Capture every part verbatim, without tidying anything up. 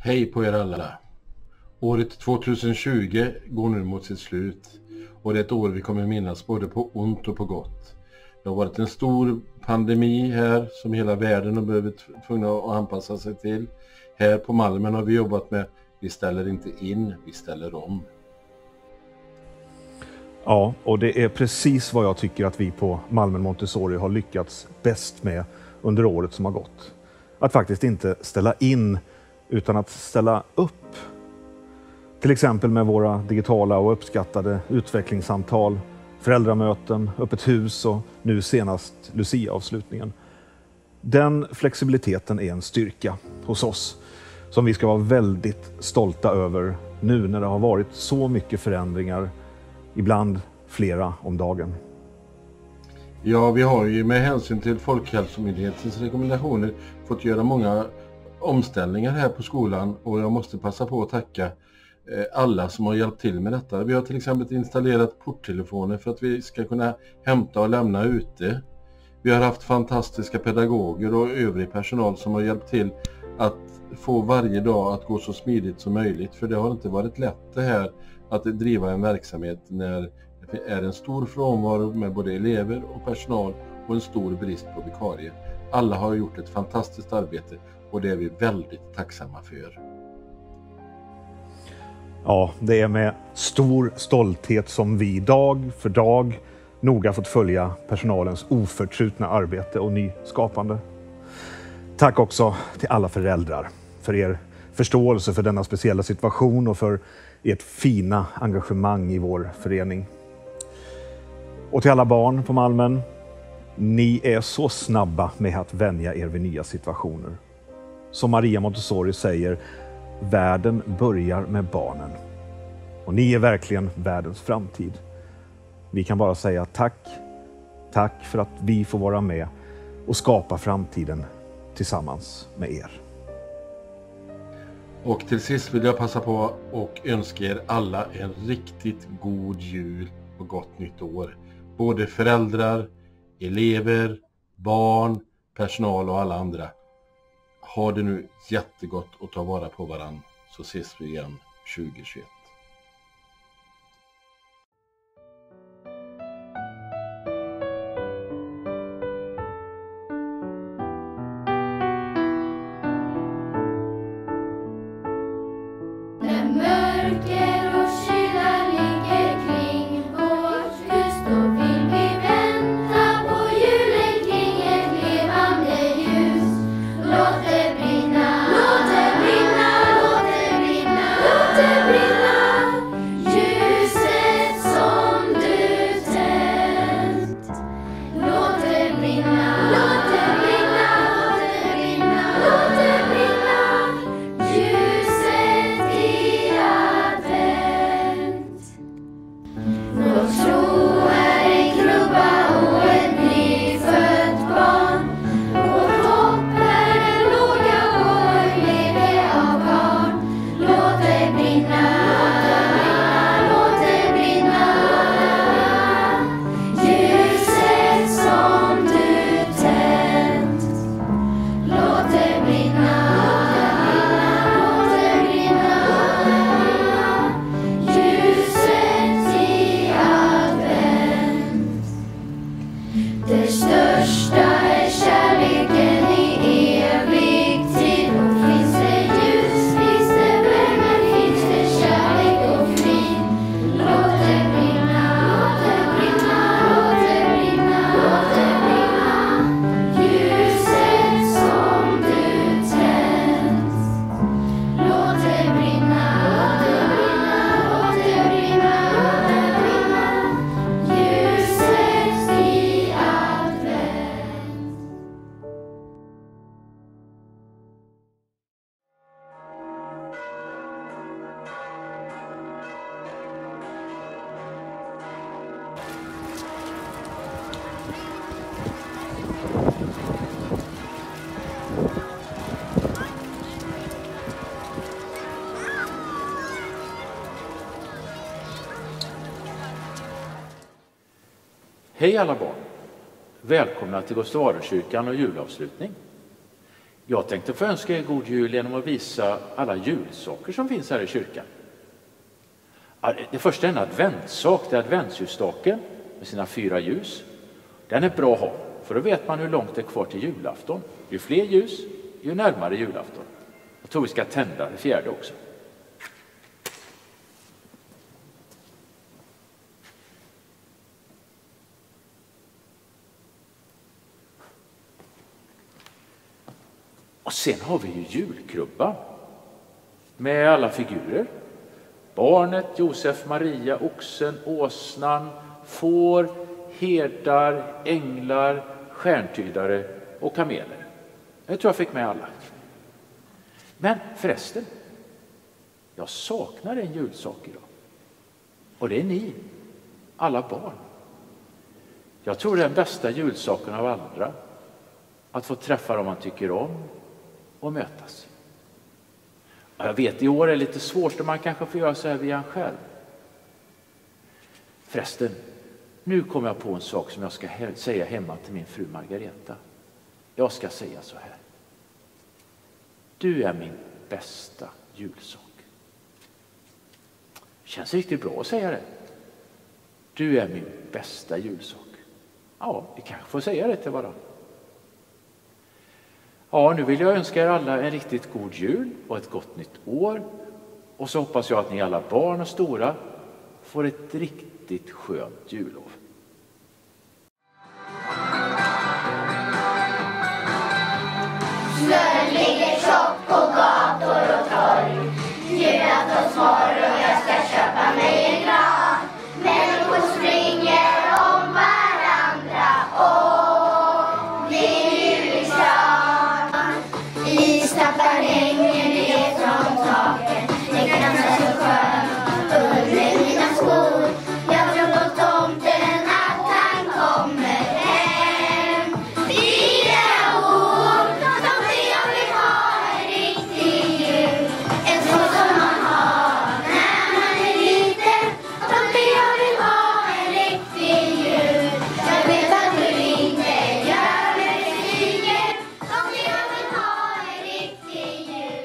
Hej på er alla. Året tjugohundratjugo går nu mot sitt slut och det är ett år vi kommer minnas både på ont och på gott. Det har varit en stor pandemi här som hela världen har blivit tvungna att anpassa sig till. Här på Malmen har vi jobbat med vi ställer inte in, vi ställer om. Ja, och det är precis vad jag tycker att vi på Malmen Montessori har lyckats bäst med under året som har gått. Att faktiskt inte ställa in utan att ställa upp. Till exempel med våra digitala och uppskattade utvecklingssamtal, föräldramöten, öppet hus och nu senast Lucia-avslutningen. Den flexibiliteten är en styrka hos oss som vi ska vara väldigt stolta över nu när det har varit så mycket förändringar, ibland flera om dagen. Ja, vi har ju med hänsyn till Folkhälsomyndighetens rekommendationer fått göra många omställningar här på skolan och jag måste passa på att tacka alla som har hjälpt till med detta. Vi har till exempel installerat porttelefoner för att vi ska kunna hämta och lämna ute. Vi har haft fantastiska pedagoger och övrig personal som har hjälpt till att få varje dag att gå så smidigt som möjligt. För det har inte varit lätt det här att driva en verksamhet när det är en stor frånvaro med både elever och personal och en stor brist på vikarier. Alla har gjort ett fantastiskt arbete och det är vi väldigt tacksamma för. Ja, det är med stor stolthet som vi dag för dag noga fått följa personalens oförtrutna arbete och nyskapande. Tack också till alla föräldrar för er förståelse för denna speciella situation och för ert fina engagemang i vår förening. Och till alla barn på Malmen, ni är så snabba med att vänja er vid nya situationer. Som Maria Montessori säger, världen börjar med barnen. Och ni är verkligen världens framtid. Vi kan bara säga tack, tack för att vi får vara med och skapa framtiden tillsammans med er. Och till sist vill jag passa på och önska er alla en riktigt god jul och gott nytt år. Både föräldrar, elever, barn, personal och alla andra. Ha det nu jättegott och ta vara på varann så ses vi igen tjugohundratjugoett. Hej alla barn! Välkomna till Gustav Adolfskyrkan och julavslutning. Jag tänkte få önska er god jul genom att visa alla julsaker som finns här i kyrkan. Det första är en adventssak, det är adventsljusstaken med sina fyra ljus. Den är bra att ha, för då vet man hur långt det är kvar till julafton. Ju fler ljus, ju närmare julafton. Jag tror vi ska tända det fjärde också. Och sen har vi ju julkrubban med alla figurer. Barnet, Josef, Maria, oxen, åsnan, får, herdar, änglar, stjärntydare och kameler. Jag tror jag fick med alla. Men förresten, jag saknar en julsak idag. Och det är ni, alla barn. Jag tror det är den bästa julsaken av andra. Att få träffa dem man tycker om och mötas. Jag vet, i år är det lite svårt och man kanske får göra så här via en själv. Förresten, nu kommer jag på en sak som jag ska he- säga hemma till min fru Margareta. Jag ska säga så här. Du är min bästa julsak. Känns riktigt bra att säga det. Du är min bästa julsak. Ja, vi kanske får säga det till varandra. Ja, nu vill jag önska er alla en riktigt god jul och ett gott nytt år. Och så hoppas jag att ni alla barn och stora får ett riktigt skönt jullov. Snön ligger tjock på gator och torg. Julaftonsmorgon, jag ska köpa mig en gran. Människor springer om varandra och blir julgran. Istappar hänger ner från taken. Det knastrar så skönt under mina skor. Jag tror på tomten att han kommer hem. Fyra år, tomten jag vill ha en riktig jul. En sån som man har när man är liten. Tomten jag vill ha en riktig jul. Jag vet att du inte gör mig besviken. Tomten jag vill ha en riktig jul.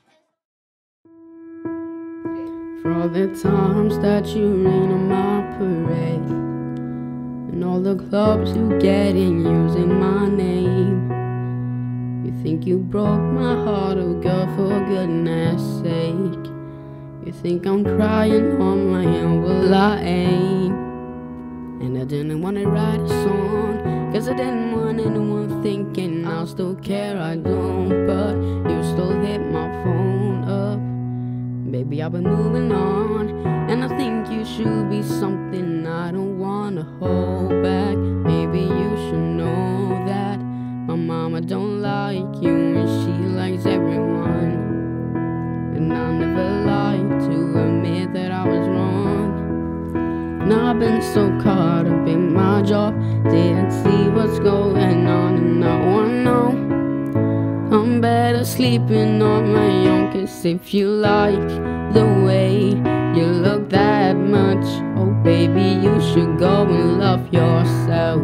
For all the times that you rain on my parade, and all the clubs you get in using my name. You think you broke my heart, oh girl, for goodness sake. You think I'm crying on my own, well I ain't. And I didn't want to write a song, cause I didn't want anyone thinking I'll still care, I don't. But you still hit my phone up. Baby, I've been moving on, and I think you should be something I don't wanna hold back. Maybe you should know that my mama don't like you and she likes everyone. And I never lied to admit that I was wrong. And I've been so caught up in my job, didn't see what's going on, and now I know I'm better sleeping on my own. Cause if you like the way you look that much, oh baby, you should go and love yourself.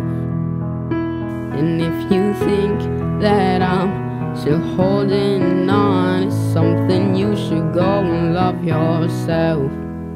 And if you think that I'm still holding on, it's something, you should go and love yourself.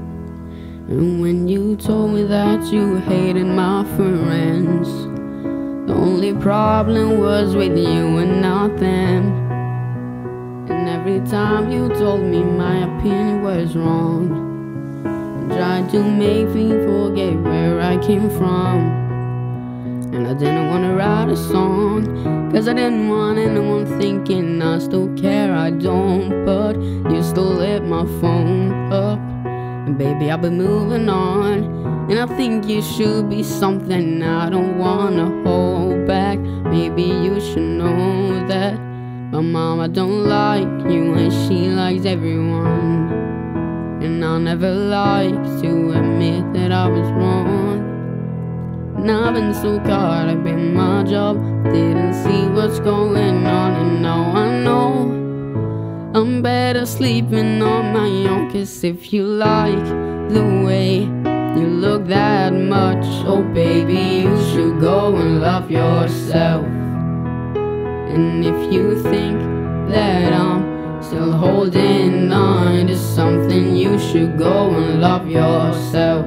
And when you told me that you hated my friends, the only problem was with you and not them. And every time you told me my opinion was wrong, and tried to make me forget where I came from. And I didn't want to write a song, cause I didn't want anyone thinking I still care, I don't. But you still lit my phone up, and baby, I've been moving on. And I think you should be something I don't wanna hold back. Maybe you should know that my mama don't like you and she likes everyone. And I'll never like to admit that I was wrong. And I've been so caught up in my job, didn't see what's going on, and now I know I'm better sleeping on my own. Cause if you like the way you look that much, oh baby, you should go and love yourself. And if you think that I'm still holding on to something, you should go and love yourself.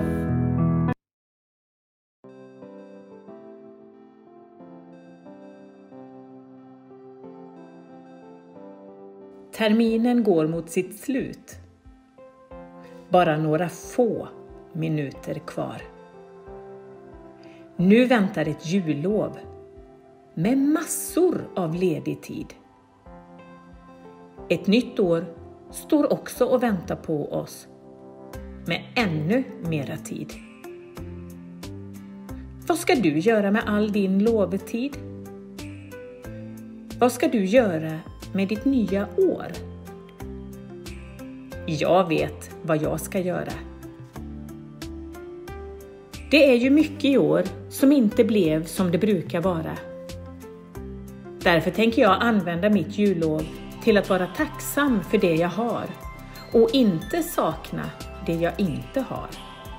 Terminen går mot sitt slut. Bara några få minuter kvar. Nu väntar ett jullov med massor av ledig tid. Ett nytt år står också och väntar på oss med ännu mera tid. Vad ska du göra med all din lovetid? Vad ska du göra med ditt nya år? Jag vet vad jag ska göra. Det är ju mycket i år som inte blev som det brukar vara. Därför tänker jag använda mitt jullov till att vara tacksam för det jag har och inte sakna det jag inte har.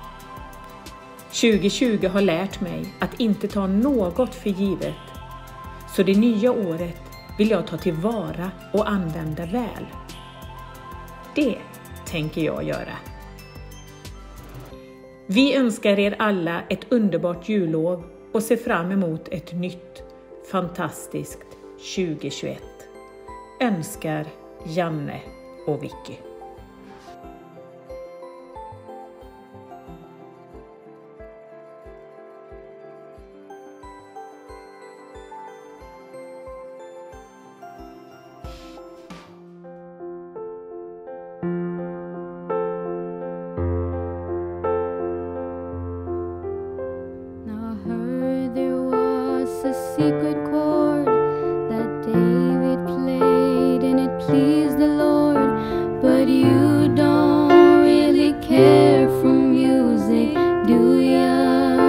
tjugo tjugo har lärt mig att inte ta något för givet, så det nya året vill jag ta tillvara och använda väl. Det tänker jag göra. Vi önskar er alla ett underbart jullov och ser fram emot ett nytt, fantastiskt tjugo tjugoett. Önskar Janne och Vicky. Secret chord that David played and it pleased the Lord, but you don't really care for music, do ya?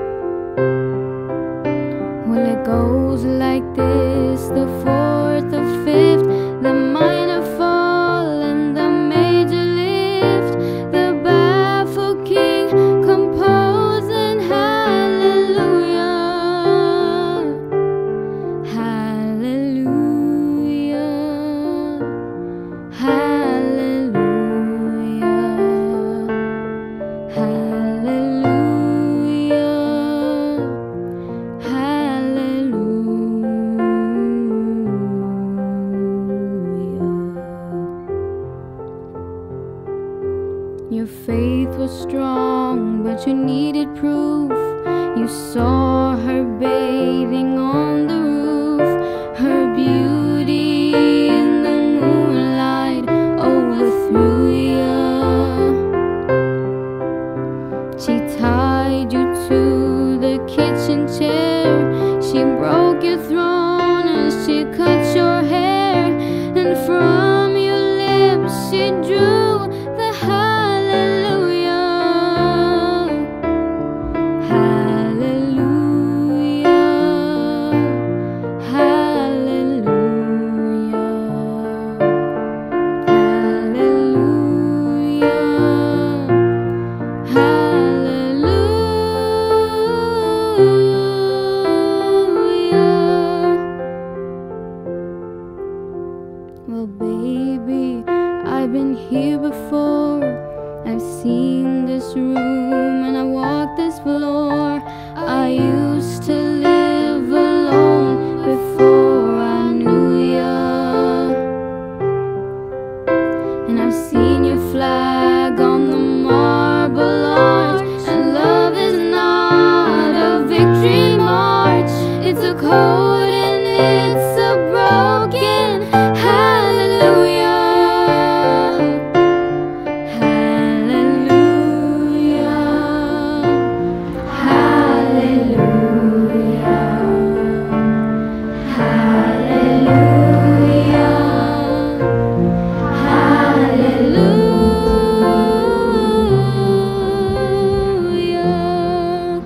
Well, it goes like this: the fourth, the fifth, the minor fall and the major lift, the baffled king composing hallelujah. Your faith was strong, but you needed proof. You saw her bathing on the roof, her beauty in the moonlight overthrew you. She tied you to the kitchen chair, she broke your throne and she cut your hair, and from your lips she drew the hallelujah. Hallelujah. Hallelujah. Hallelujah. Hallelujah. Well, baby, I've been here before. I've seen this room and I walked this floor. I used to live alone before I knew ya, and I've seen your flag on the marble arch. And love is not a victory march, it's a code and it's a broken hallelujah. Hallelujah. Hallelujah. Hallelujah.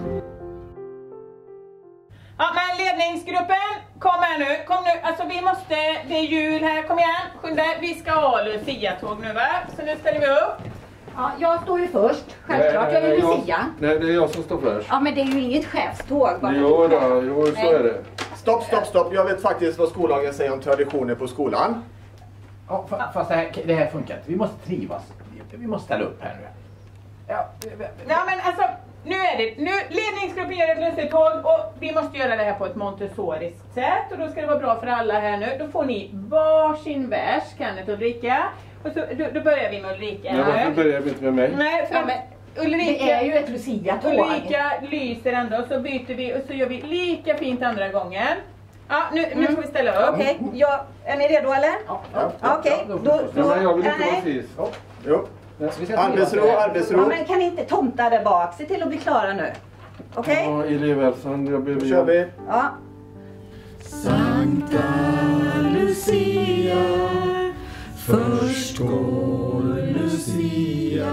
Ja, men ledningsgruppen, kom här nu. Kom nu. Alltså vi måste, det är jul här. Kom igen, skynda. Vi ska ha Lucia-tåg nu, va? Så nu ställer vi upp. Ja, jag står ju först, självklart. Jag är Lucia. Nej, det är jag som står först. Ja, men det är ju inget chefståg. Bara Jo, då, jo, så är det. Stopp, stopp, stopp. Jag vet faktiskt vad skollagen säger om traditioner på skolan. Ja, fast det här, det här funkar inte. Vi måste trivas. Vi måste ställa upp här nu. Ja, ja men alltså, nu är det. Nu, ledningsgruppen gör ett lussetåg och vi måste göra det här på ett montessoriskt sätt. Och då ska det vara bra för alla här nu. Då får ni varsin vers, Kenneth och Ulrika. Och så, då, då börjar vi med Ulrika här. Ja, varför börjar vi inte med mig? Nej, för Ja, men Ulrika, det är ju ett Lucia-tåg. Ulrika lyser ändå, så byter vi och så gör vi lika fint andra gången. Ja, nu, nu får vi ställa upp. Okej, okay. Ja, är ni redo eller? Ja, ja, ja okej. Okay. Då, då, ja, men jag vill inte nej. vara sist. Ja. Jo. Arbetsro, arbetsro. Ja, men kan inte tomta där bak? Se till att bli klara nu. Okej? Okay? Ja, elevhälsan, jag behöver... Då kör vi. Ja. Sankta Lucia, först går Lucia,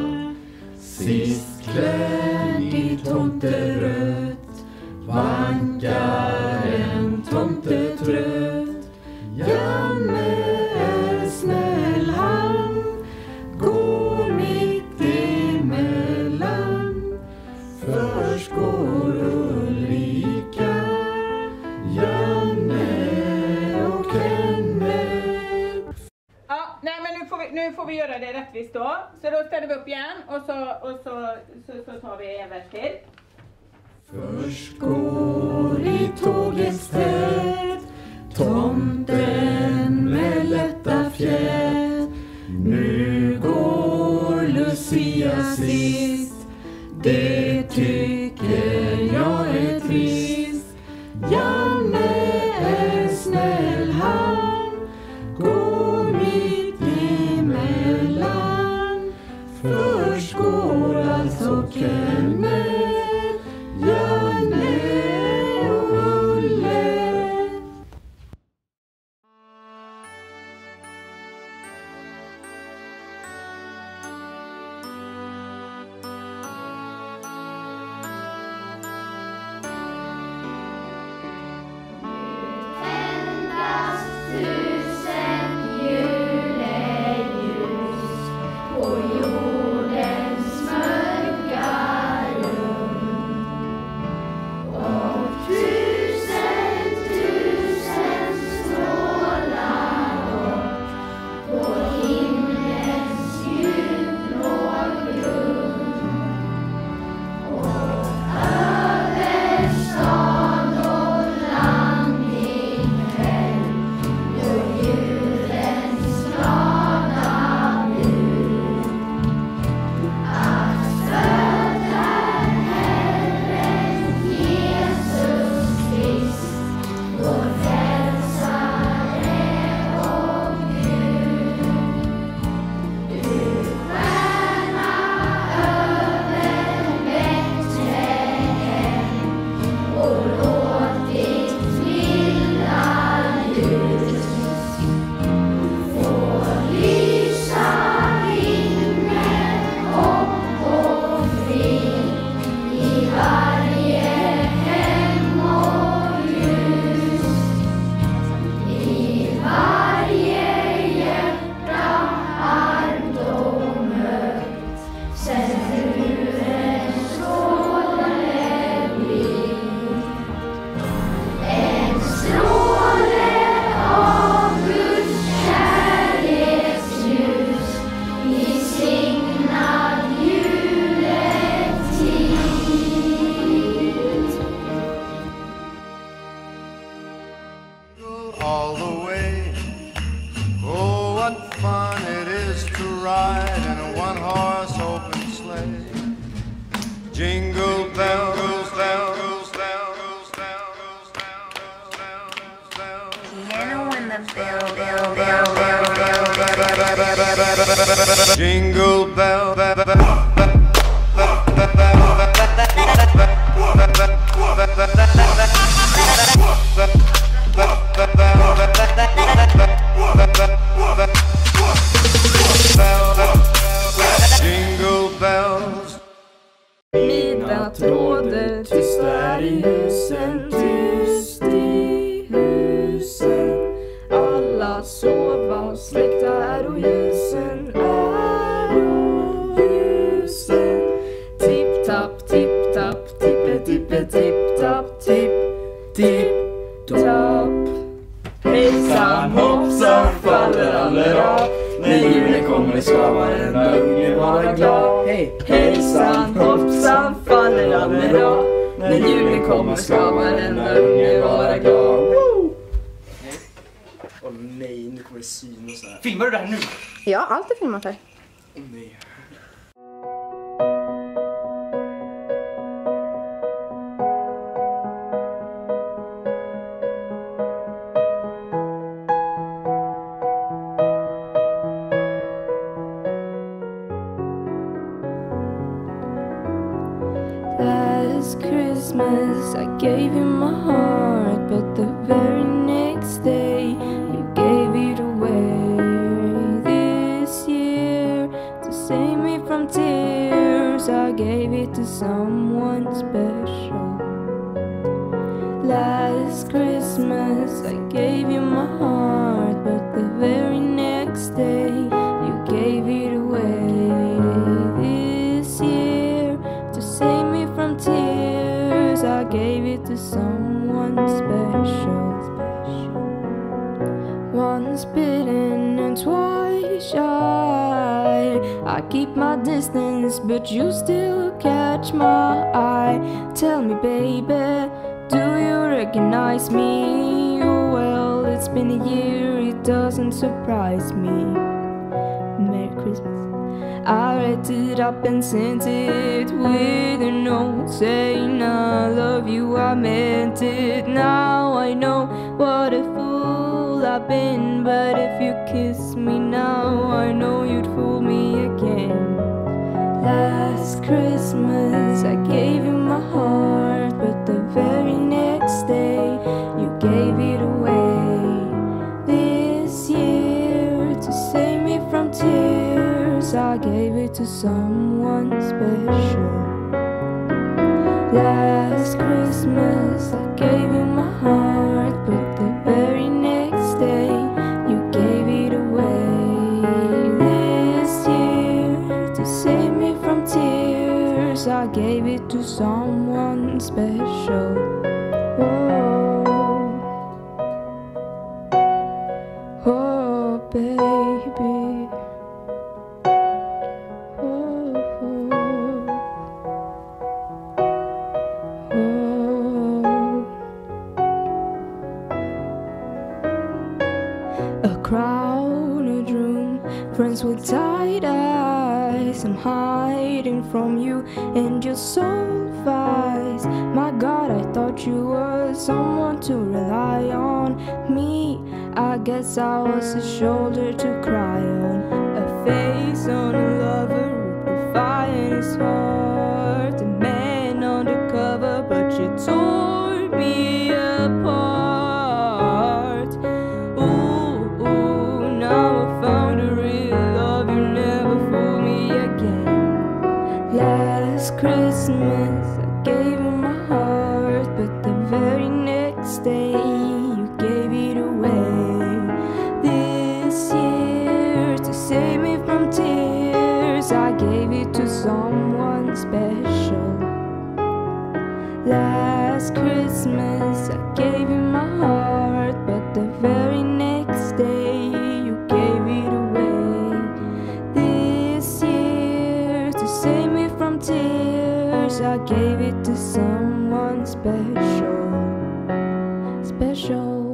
sist klädd i tomterött, vankar en tomtetrött. Janne är snäll han, går mitt emellan. Först går Ulrika, Janne och Kenneth. Ja, nej men nu får, vi, nu får vi göra det rättvist då. Så då ställer vi upp igen och så, och så, så, så tar vi en vers till. Först går i tågets tät tomten med lätta fjät. Nu går Lucia sist, det tycker jag är trist. Janne är snäll han, går mitt emellan. Först går alltså Kenneth, Janne och Ulle. Tändas tusen juleljus på jordens mörka rum. Och tusen, tusen strålar upp på himlens djupblå grund. Och över stad och land ikväll går julens glada bud. Att född är Herren Jesus Krist, vår frälsare och Gud. Du stjärna över Betlehem och låt ditt milda ljus få lysa himmel, hopp och frid i varje hem och hus. I varje hjärta armt och mörkt sänd du en stråle blind. En stråle av Guds kärleksljus i signad juletid. All the way. Oh, what fun it is to ride in a one-horse open sleigh. Jingle bells, bells, bells, bells, bells, bells. Piano in the bell, bell, bell, bell, bell, bell. Jingle bell, bell, bell, jingle bells. Midnatt råder tyst där i husen, tyst i husen. Alla sova och släckta är och ljusen är och ljusen. Tipp tapp, tipp tapp, tippe tippe tipp tapp, tipp, tipp. varenda unge vara glad. Hej, hejsan, hoppsan, faller alla dag. När julen kommer ska varenda unge vara glad. Åh oh, nej, nu kommer det syn och så här. Filmar du det här nu? Ja, allt är filmat här. Åh oh, nej. Last Christmas I gave you my heart, but the very next day you gave it away. This year, to save me from tears, I gave it to someone special. Last Christmas I gave you my heart, but the very next day you gave it away. This year, to save me from tears, I gave it to someone special. Once bitten and twice shy, I keep my distance, but you still catch my eye. Tell me, baby, do you recognize me? Oh well, it's been a year, it doesn't surprise me. Merry Christmas. I wrapped it up and sent it with a note saying I love you, I meant it. Now I know what a fool I've been, but if you kiss me now, I know you'd fool me again. Last Christmas I gave you my heart, but the very next day you gave it away. This year, to save me from tears, I gave it to someone special. Last Christmas I gave you my heart, but the very next day you gave it away. This year, to save me from tears, I gave it to someone special. Oh, oh baby. Crowded room, friends with tight eyes. I'm hiding from you and your soul flies. My God, I thought you were someone to rely on. Me, I guess I was a shoulder to cry on, a face on a lover with fire in his heart, a man undercover, but you tore me apart. Last Christmas I gave you my heart, but the very next day you gave it away. This year, to save me from tears, I gave it to someone special. Last Christmas I gave you my heart, but the very next day you gave it away. This year, to save me from tears, I gave it to someone special. Special.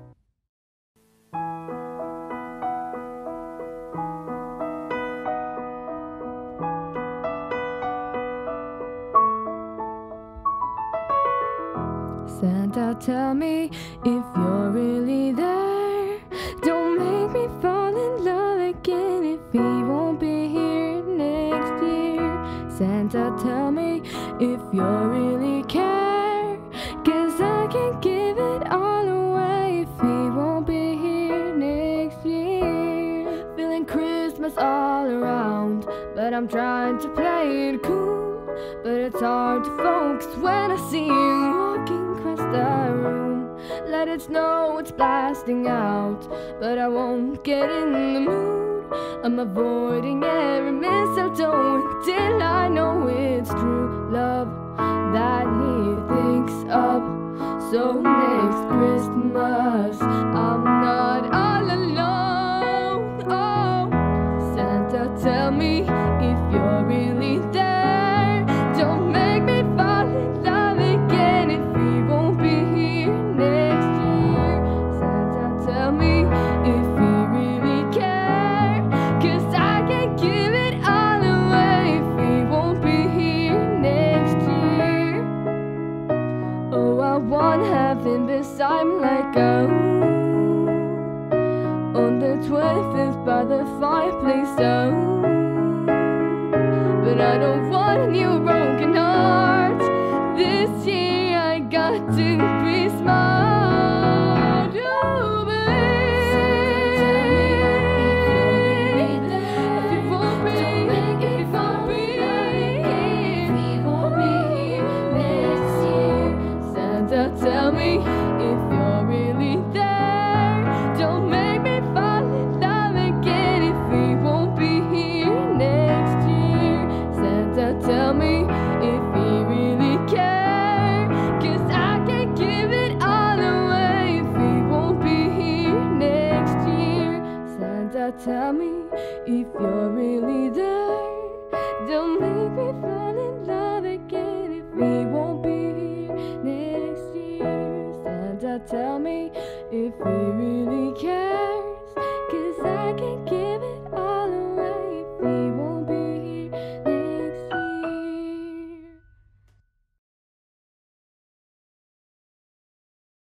Santa, tell me if you're really there. Don't make me fall in love again if he won't be here next year. Santa, tell me if you really care, 'cause I can't give it all away if he won't be here next year. Feeling Christmas all around, but I'm trying to play it cool. But it's hard to focus when I see you walking across the room. Let it snow, it's blasting out, but I won't get in the mood. I'm avoiding every mistletoe until I know it's true love that he thinks of. So next Christmas I'm not all alone. Oh, Santa, tell me me if you're really there. Don't make me fall in love again if we won't be here next year. Santa, tell me if we really care, 'cause I can't give it all away if we won't be here next year. Oh, I want heaven beside me like a on the twenty-fifth by the fireplace, oh. But I don't want a new broken heart. This year I got to be smart. Oh, babe. If you won't be, if you won't be here, if you won't be here next year. Santa, tell me if you're really there. Don't make me fall in love again if we won't be here next year. Santa, tell me if we really care, 'cause I can't give it all away if we won't be here next year. Santa, tell me if you're